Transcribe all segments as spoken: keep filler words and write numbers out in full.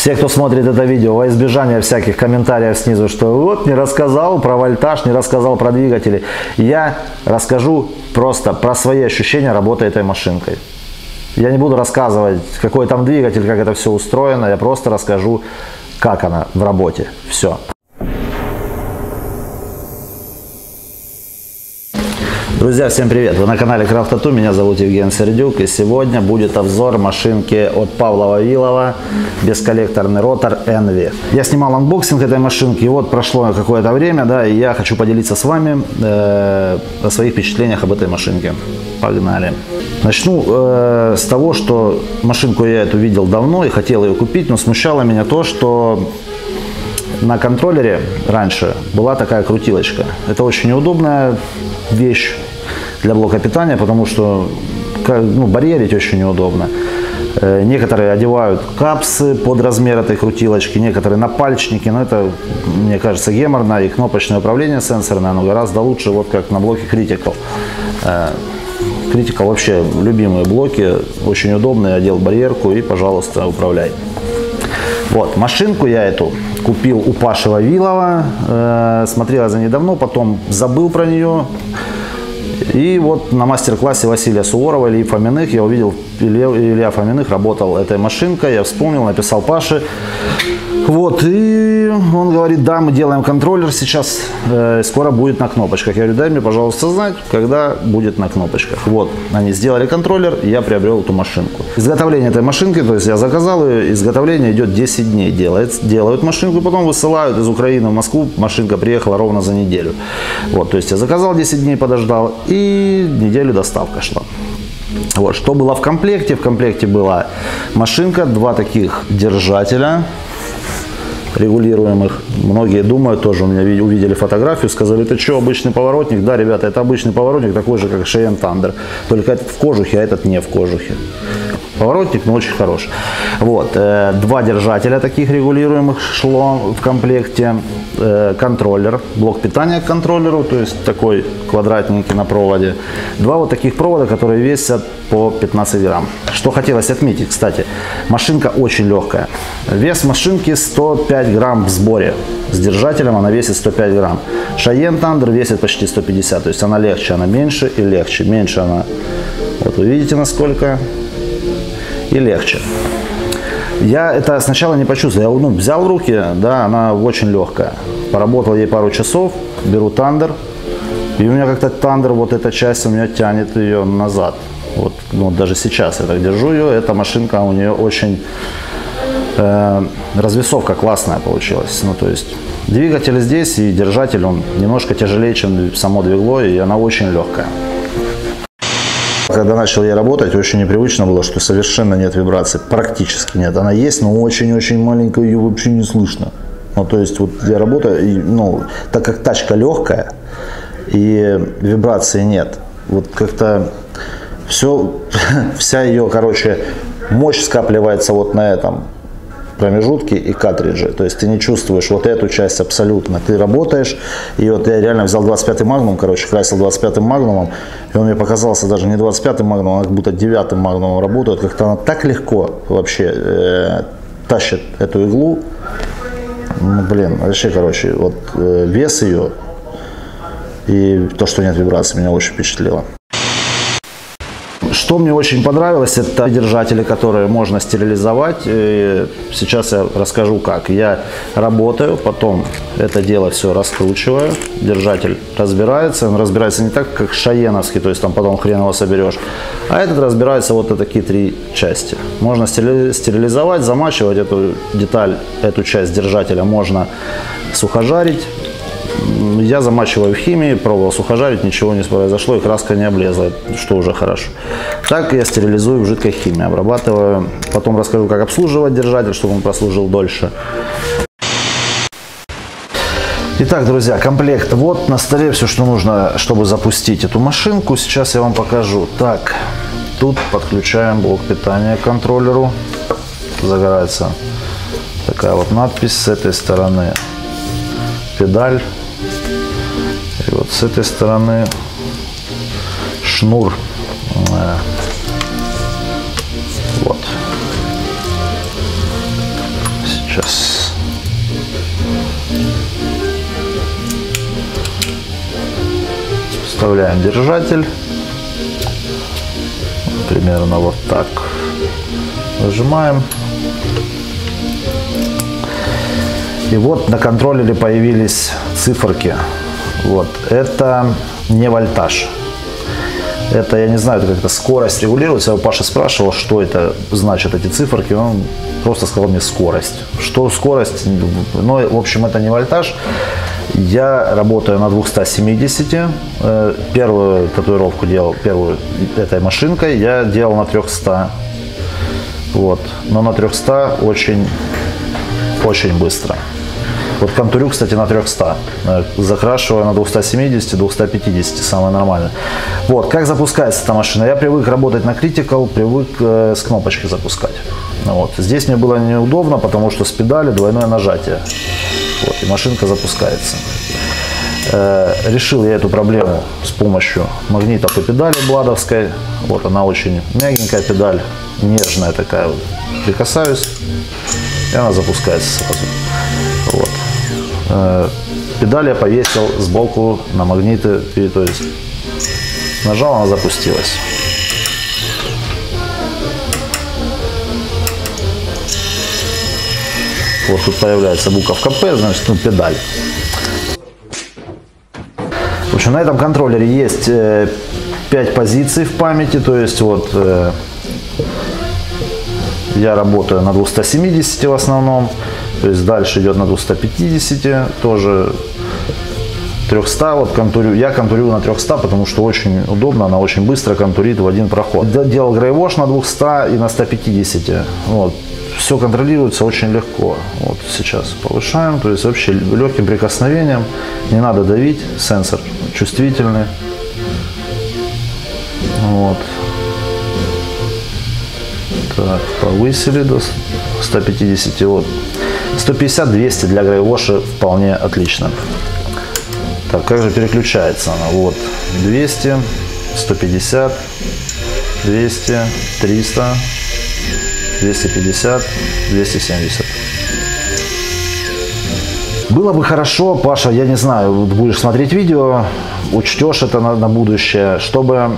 Все, кто смотрит это видео, во избежание всяких комментариев снизу, что вот не рассказал про вольтаж, не рассказал про двигатели, я расскажу просто про свои ощущения работы этой машинкой. Я не буду рассказывать, какой там двигатель, как это все устроено, я просто расскажу, как она в работе. Все. Друзья, всем привет! Вы на канале Craft Tattoo, меня зовут Евгений Сердюк, и сегодня будет обзор машинки от Павла Вавилова, бесколлекторный ротор Envy. Я снимал анбоксинг этой машинки, и вот прошло какое-то время, да, и я хочу поделиться с вами э, о своих впечатлениях об этой машинке. Погнали! Начну э, с того, что машинку я эту видел давно и хотел ее купить, но смущало меня то, что на контроллере раньше была такая крутилочка. Это очень неудобная вещь для блока питания, потому что ну, барьерить очень неудобно. Некоторые одевают капсы под размер этой крутилочки, некоторые напальчники, но это, мне кажется, геморно, и кнопочное управление сенсорное, оно гораздо лучше, вот как на блоке Critical. Critical вообще любимые блоки, очень удобные, одел барьерку и, пожалуйста, управляй. Вот, машинку я эту купил у Паши Вавилова, э, смотрел за ней давно, потом забыл про нее. И вот на мастер-классе Василия Суворова, Ильи Фоминых, я увидел, Илья Фоминых работал этой машинкой, я вспомнил, написал Паше. Вот, и он говорит, да, мы делаем контроллер сейчас, э, скоро будет на кнопочках. Я говорю, дай мне, пожалуйста, знать, когда будет на кнопочках. Вот, они сделали контроллер, и я приобрел эту машинку. Изготовление этой машинки, то есть я заказал ее, изготовление идет десять дней, делает, делают машинку, и потом высылают из Украины в Москву, машинка приехала ровно за неделю. Вот, то есть я заказал десять дней, подождал, и неделю доставка шла. Вот, что было в комплекте? В комплекте была машинка, два таких держателя регулируемых. Многие думают, тоже у меня увидели фотографию, сказали, это что, обычный поворотник? Да, ребята, это обычный поворотник, такой же, как Cheyenne Thunder. Только этот в кожухе, а этот не в кожухе. Поворотник, но очень хороший. Вот, э, два держателя таких регулируемых шло в комплекте. Э, контроллер, блок питания к контроллеру, то есть такой квадратненький на проводе. Два вот таких провода, которые весят по пятнадцать грамм. Что хотелось отметить, кстати, машинка очень легкая. Вес машинки сто пять грамм в сборе. С держателем она весит сто пять грамм. Cheyenne Thunder весит почти сто пятьдесят, то есть она легче, она меньше и легче. Меньше она, вот вы видите насколько, и легче. Я это сначала не почувствовал, я ну, взял в руки, да, она очень легкая. Поработал ей пару часов, беру Thunder, и у меня как-то Thunder, вот эта часть у меня тянет ее назад. Вот, ну, даже сейчас я так держу ее, эта машинка у нее очень, э, развесовка классная получилась. Ну, то есть двигатель здесь и держатель, он немножко тяжелее, чем само двигло, и она очень легкая. Когда начал я работать, очень непривычно было, что совершенно нет вибрации, практически нет. Она есть, но очень-очень маленькая, ее вообще не слышно. Ну, то есть вот я работаю, и, ну, так как тачка легкая и вибрации нет, вот как-то все, вся ее, короче, мощь скапливается вот на этом промежутке и картридже. То есть ты не чувствуешь вот эту часть абсолютно. Ты работаешь, и вот я реально взял двадцать пятый магнум, короче, красил двадцать пятым магнумом, и он мне показался даже не двадцать пятым магнумом, а как будто девятым магнумом работает. Как-то она так легко вообще э, тащит эту иглу. Ну, блин, вообще, короче, вот э, вес ее и то, что нет вибрации, меня очень впечатлило. Что мне очень понравилось, это держатели, которые можно стерилизовать. И сейчас я расскажу, как. Я работаю, потом это дело все раскручиваю. Держатель разбирается. Он разбирается не так, как шаеновский, то есть там потом хрен его соберешь. А этот разбирается вот на такие три части. Можно стерилизовать, замачивать эту деталь, эту часть держателя можно сухожарить. Я замачиваю в химии, пробовал сухожарить, ничего не произошло, и краска не облезла, что уже хорошо. Так я стерилизую в жидкой химии, обрабатываю. Потом расскажу, как обслуживать держатель, чтобы он прослужил дольше. Итак, друзья, комплект. Вот на столе все, что нужно, чтобы запустить эту машинку. Сейчас я вам покажу. Так, тут подключаем блок питания к контроллеру. Загорается такая вот надпись с этой стороны. Педаль. И вот с этой стороны шнур. Вот. Сейчас. Вставляем держатель. Примерно вот так. Нажимаем. И вот на контроллере появились циферки. Вот. Это не вольтаж. Это, я не знаю, это как-то скорость регулируется. Я у Паши спрашивал, что это значит, эти циферки. Он просто сказал мне скорость. Что скорость? Ну, в общем, это не вольтаж. Я работаю на двухстах семидесяти. Первую татуировку делал, первую этой машинкой, я делал на трехстах. Вот. Но на трехстах очень, очень быстро. Вот контурю, кстати, на трехстах. Закрашиваю на двухстах семидесяти, двухстах пятидесяти, самое нормальное. Вот. Как запускается эта машина? Я привык работать на Critical, привык э, с кнопочки запускать. Вот. Здесь мне было неудобно, потому что с педали двойное нажатие. Вот, и машинка запускается. Э, решил я эту проблему с помощью магнитов и педали бладовской. Вот она очень мягенькая педаль, нежная такая. Вот. Прикасаюсь, и она запускается сразу. Вот. Э, педаль я повесил сбоку на магниты, и, то есть нажал, она запустилась. Вот тут появляется буковка П, значит, ну, педаль. В общем, на этом контроллере есть э, пять позиций в памяти, то есть вот э, я работаю на двухстах семидесяти в основном, то есть дальше идет на двухстах пятидесяти, тоже трехстах, вот контурю, я контурю на трехстах, потому что очень удобно, она очень быстро контурит в один проход. Делал грейвош на двухстах и на ста пятидесяти, вот. Все контролируется очень легко. Вот сейчас повышаем, то есть вообще легким прикосновением, не надо давить, сенсор чувствительный. Вот. Так, повысили до ста пятидесяти. Вот. сто пятьдесят — двести для грейвоша вполне отлично. Так, как же переключается она? Вот, двести, сто пятьдесят, двести, триста. двести пятьдесят, двести семьдесят. Было бы хорошо, Паша, я не знаю, будешь смотреть видео, учтешь это на, на будущее, чтобы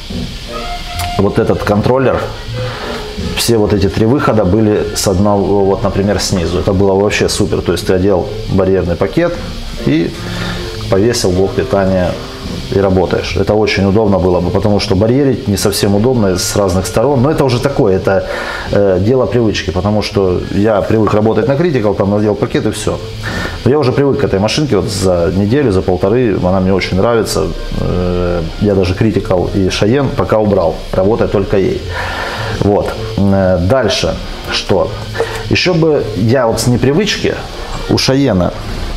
вот этот контроллер, все вот эти три выхода были с одного, вот, например, снизу. Это было вообще супер. То есть ты одел барьерный пакет и повесил блок питания и работаешь. Это очень удобно было бы, потому что барьерить не совсем удобно с разных сторон. Но это уже такое, это э, дело привычки, потому что я привык работать на Critical, там надел пакет и все. Но я уже привык к этой машинке, вот за неделю, за полторы, она мне очень нравится. Э, я даже Critical и Cheyenne пока убрал, работаю только ей. Вот. Э, дальше что? Еще бы я вот с непривычки у Cheyenne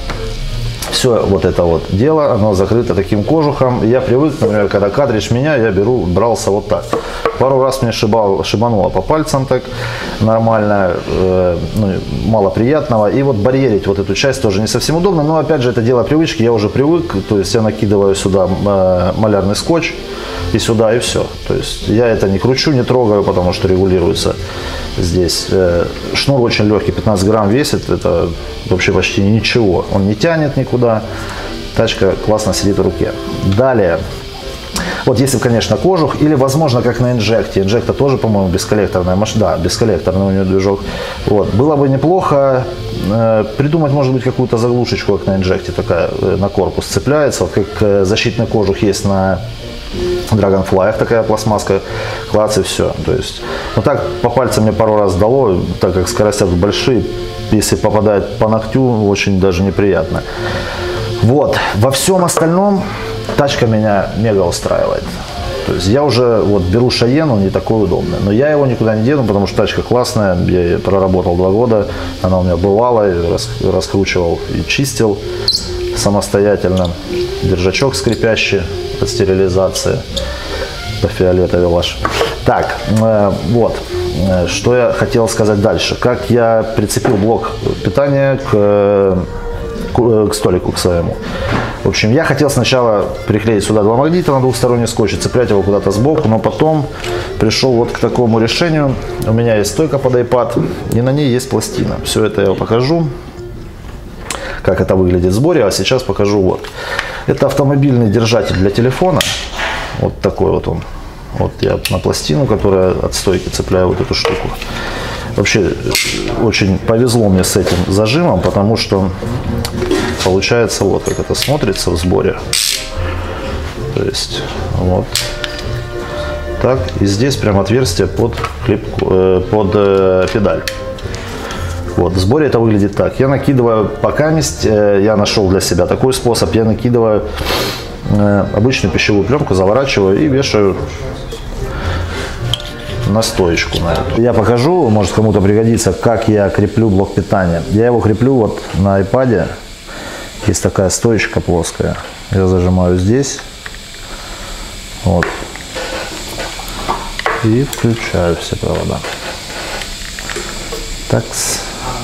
все вот это вот дело, оно закрыто таким кожухом. Я привык, например, когда картридж меняю, я беру, брался вот так. Пару раз мне шибал, шибануло по пальцам так нормально, э, ну, мало приятного. И вот барьерить вот эту часть тоже не совсем удобно, но опять же это дело привычки, я уже привык. То есть я накидываю сюда э, малярный скотч и сюда, и все. То есть я это не кручу, не трогаю, потому что регулируется здесь. Э, шнур очень легкий, пятнадцать грамм весит, это вообще почти ничего. Он не тянет никуда. Тачка классно сидит в руке. Далее. Вот если, конечно, кожух, или, возможно, как на инжекте. Инжекта тоже, по-моему, бесколлекторная машина. Да, бесколлекторный у нее движок. Вот. Было бы неплохо э, придумать, может быть, какую-то заглушечку, как на инжекте, такая э, на корпус цепляется. Вот как э, защитный кожух есть на Dragonfly, такая пластмасска, клац и все. То есть, ну так по пальцам мне пару раз дало, так как скорости большие, если попадает по ногтю, очень даже неприятно. Вот, во всем остальном тачка меня мега устраивает. То есть я уже вот беру Cheyenne, он не такой удобный, но я его никуда не дену, потому что тачка классная, я ее проработал два года, она у меня бывала, раскручивал и чистил самостоятельно. Держачок скрипящий от стерилизации по фиолетовой ваш. Так, э, вот, что я хотел сказать дальше. Как я прицепил блок питания к, к, к столику к своему. В общем, я хотел сначала приклеить сюда два магнита на двухсторонний скотч и цеплять его куда-то сбоку, но потом пришел вот к такому решению. У меня есть стойка под iPad, и на ней есть пластина. Все это я покажу, как это выглядит в сборе, а сейчас покажу вот. Это автомобильный держатель для телефона, вот такой вот он. Вот я на пластину, которая от стойки, цепляю вот эту штуку. Вообще очень повезло мне с этим зажимом, потому что получается вот как это смотрится в сборе. То есть вот так, и здесь прям отверстие под клипку, э, под э, педаль. Вот, в сборе это выглядит так. Я накидываю, пока э, я нашел для себя такой способ, я накидываю э, обычную пищевую пленку, заворачиваю и вешаю на стоечку на эту. Я покажу, может кому-то пригодится, как я креплю блок питания. Я его креплю вот на iPad. Есть такая стоечка плоская. Я зажимаю здесь. Вот. И включаю все провода. Такс.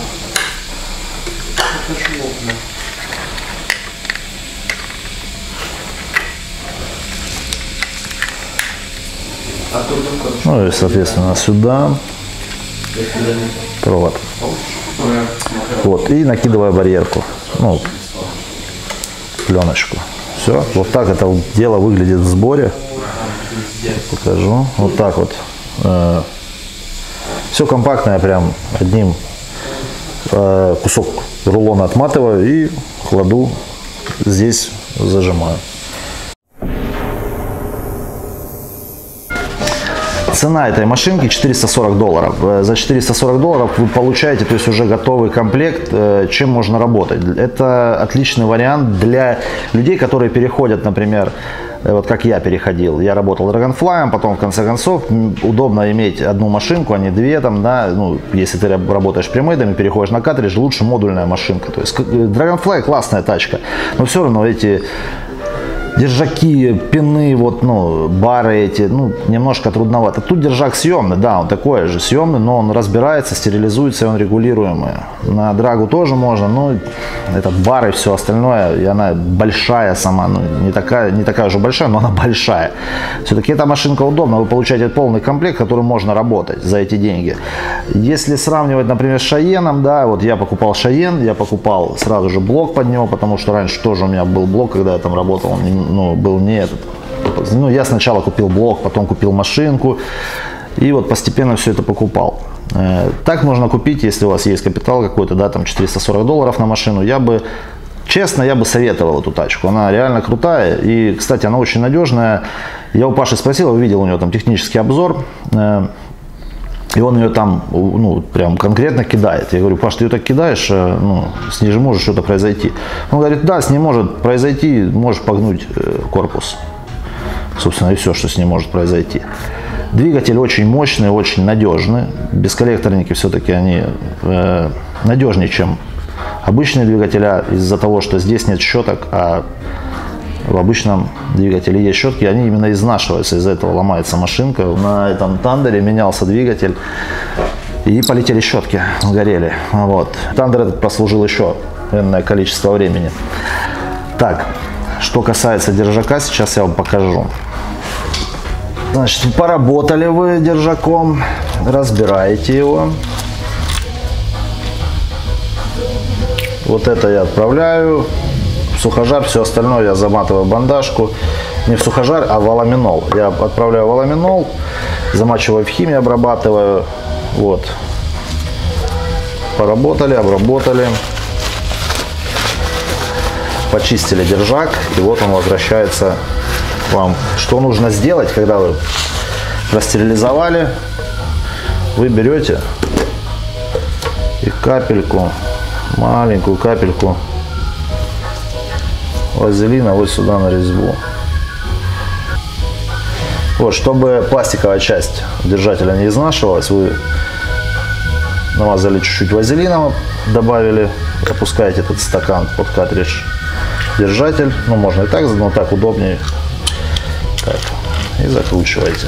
Ну и, соответственно, сюда провод. Вот, и накидываю барьерку, ну, пленочку. Все, вот так это дело выглядит в сборе. Покажу. Вот так вот. Все компактное, прям одним кусок рулона отматываю и кладу здесь, зажимаю. Цена этой машинки четыреста сорок долларов. За четыреста сорок долларов вы получаете, то есть уже готовый комплект, чем можно работать. Это отличный вариант для людей, которые переходят, например, вот как я переходил. Я работал Dragonfly, потом в конце концов удобно иметь одну машинку, а не две. Там, да, ну, если ты работаешь премейдом и переходишь на картридж, лучше модульная машинка. То есть Dragonfly классная тачка, но все равно эти держаки, пины, вот, ну, бары эти, ну, немножко трудновато. Тут держак съемный, да, он такой же съемный, но он разбирается, стерилизуется, и он регулируемый. На драгу тоже можно, но это бары и все остальное, и она большая сама, ну, не такая, не такая уже большая, но она большая. Все-таки эта машинка удобна, вы получаете полный комплект, которым можно работать за эти деньги. Если сравнивать, например, с Шайеном, да, вот я покупал Шайен, я покупал сразу же блок под него, потому что раньше тоже у меня был блок, когда я там работал, он ну, был не этот. Ну, я сначала купил блок, потом купил машинку, и вот постепенно все это покупал. Так можно купить, если у вас есть капитал какой-то, да, там четыреста сорок долларов на машину. Я бы, честно, я бы советовал эту тачку. Она реально крутая, и, кстати, она очень надежная. Я у Паши спросил, увидел у него там технический обзор, и он ее там, ну, прям конкретно кидает. Я говорю: Паш, ты ее так кидаешь, ну, с ней же может что-то произойти. Он говорит: да, с ней может произойти, можешь погнуть корпус. Собственно, и все, что с ней может произойти. Двигатель очень мощный, очень надежный. Бесколлекторники все-таки они э, надежнее, чем обычные двигателя, из-за того, что здесь нет щеток, а в обычном двигателе есть щетки, они именно изнашиваются, из-за этого ломается машинка. На этом Тандере менялся двигатель, и полетели щетки, горели. Вот. Тандер этот прослужил еще энное количество времени. Так, что касается держака, сейчас я вам покажу. Значит, поработали вы держаком, разбираете его. Вот это я отправляю в сухожар, все остальное я заматываю в бандажку. Не в сухожар, а в аламинол. Я отправляю в аламинол, замачиваю в химии, обрабатываю. Вот. Поработали, обработали. Почистили держак, и вот он возвращается к вам. Что нужно сделать, когда вы простерилизовали? Вы берете и капельку, маленькую капельку вазелина вот сюда на резьбу. Вот, чтобы пластиковая часть держателя не изнашивалась, вы намазали чуть-чуть вазелина, добавили, опускаете этот стакан под картридж держатель, ну можно и так, но так удобнее. Так, и закручиваете.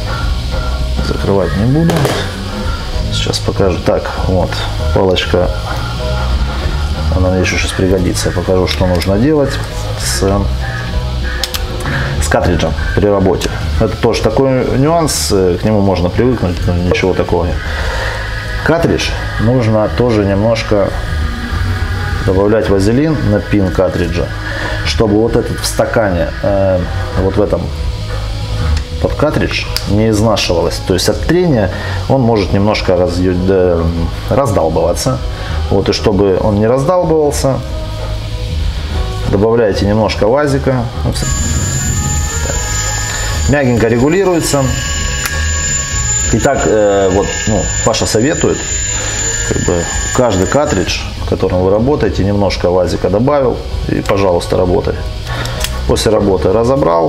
Закрывать не буду. Сейчас покажу. Так, вот, палочка Она мне еще сейчас пригодится. Я покажу, что нужно делать с, с картриджем при работе. Это тоже такой нюанс, к нему можно привыкнуть, но ничего такого нет. Картридж нужно тоже немножко добавлять вазелин на пин картриджа, чтобы вот этот в стакане, э, вот в этом под картридж не изнашивалось. То есть от трения он может немножко раз, да, раздалбываться. Вот, и чтобы он не раздалбывался, добавляете немножко вазика. Мягенько регулируется. Итак, э, вот, ну, Паша советует, как бы, каждый картридж, в котором вы работаете, немножко вазика добавил и, пожалуйста, работай. После работы разобрал,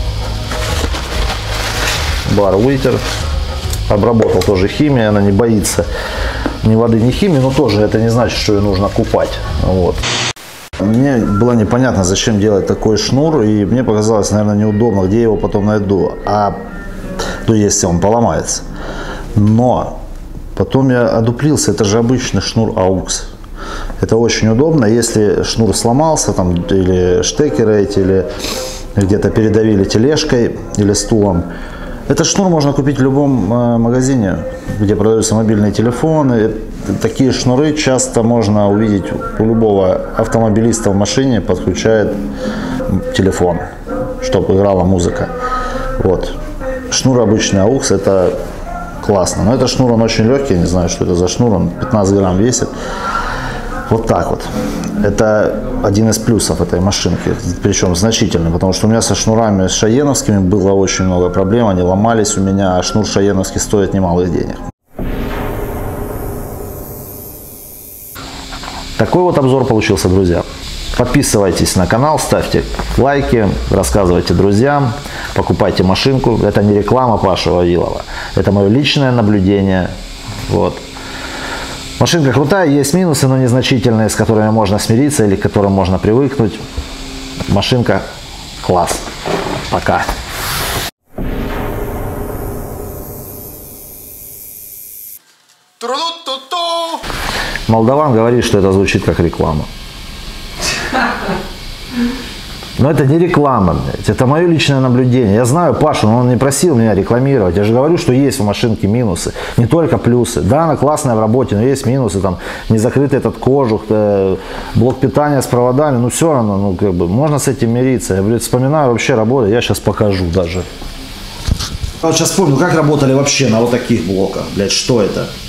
бар вытер, обработал тоже химией, она не боится ни воды, ни химии, но тоже это не значит, что ее нужно купать. Вот. Мне было непонятно, зачем делать такой шнур, и мне показалось, наверное, неудобно, где я его потом найду, а то если он поломается. Но потом я одуплился, это же обычный шнур аукс. Это очень удобно, если шнур сломался, там, или штекеры эти, или где-то передавили тележкой или стулом. Этот шнур можно купить в любом э, магазине, где продаются мобильные телефоны. Такие шнуры часто можно увидеть у любого автомобилиста в машине, подключает телефон, чтобы играла музыка. Вот. Шнур обычный аукс, это классно. Но этот шнур, он очень легкий, я не знаю, что это за шнур, он пятнадцать грамм весит. Вот так вот. Это один из плюсов этой машинки, причем значительный, потому что у меня со шнурами с шаеновскими было очень много проблем, они ломались у меня, а шнур шаеновский стоит немалых денег. Такой вот обзор получился, друзья. Подписывайтесь на канал, ставьте лайки, рассказывайте друзьям, покупайте машинку. Это не реклама Паши Вавилова, это мое личное наблюдение. Вот. Машинка крутая, есть минусы, но незначительные, с которыми можно смириться или к которым можно привыкнуть. Машинка класс. Пока. Молдаван говорит, что это звучит как реклама. Но это не реклама, блядь. Это мое личное наблюдение. Я знаю Пашу, но он не просил меня рекламировать. Я же говорю, что есть в машинке минусы, не только плюсы. Да, она классная в работе, но есть минусы. Там не закрытый этот кожух, э, блок питания с проводами. Ну все равно, ну как бы можно с этим мириться. Я, блядь, вспоминаю вообще работу. Я сейчас покажу даже. Я вот сейчас вспомнил, как работали вообще на вот таких блоках. Блядь, что это?